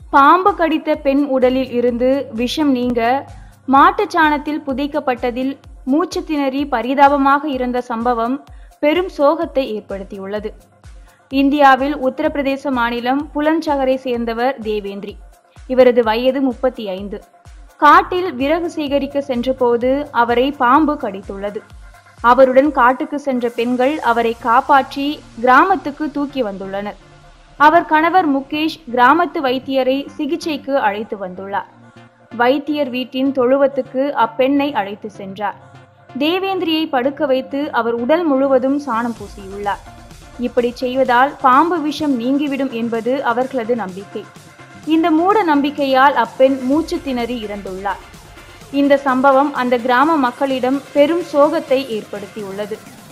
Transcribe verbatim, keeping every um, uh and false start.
பாம்பு கடித்த பெண் உடலில் இருந்து விஷம் நீங்க மாட்டுச் சாணத்தில் புதைக்கப்பட்டதில் மூச்சு திணறி பரிதாபமாக இருந்த சம்பவம் பெரும் சோகத்தை ஏற்படுத்தியுள்ளது. இந்தியாவில் உத்தரப்பிரதேச மாநிலம் புலன்சகரை சேர்ந்தவர் தேவேந்திரி. இவரது வயது முப்பத்தி ஐந்து. காட்டில் விறகு சேகரிக்க சென்றபோது அவரை பாம்பு கடித்துள்ளது. அவருடன் காட்டுக்கு சென்ற பெண்கள் அவரை காப்பாற்றி கிராமத்துக்கு தூக்கி வந்துள்ளனர். அவர் கணவர் முகேஷ் கிராமத்து வைத்தியரை சிகிச்சைக்கு அழைத்து வந்துள்ளார். வைத்தியர் வீட்டின் தொழுவத்துக்கு அப்பெண்ணை அழைத்து சென்றார். தேவேந்திரியை படுக்க வைத்து அவர் உடல் முழுவதும் சாணம் பூசியுள்ளார். இப்படி செய்வதால் பாம்பு விஷம் நீங்கிவிடும் என்பது அவர்களது நம்பிக்கை. இந்த மூட நம்பிக்கையால் அப்பெண் மூச்சு திணறி இறந்துள்ளார். இந்த சம்பவம் அந்த கிராம மக்களிடம் பெரும் சோகத்தை ஏற்படுத்தியுள்ளது.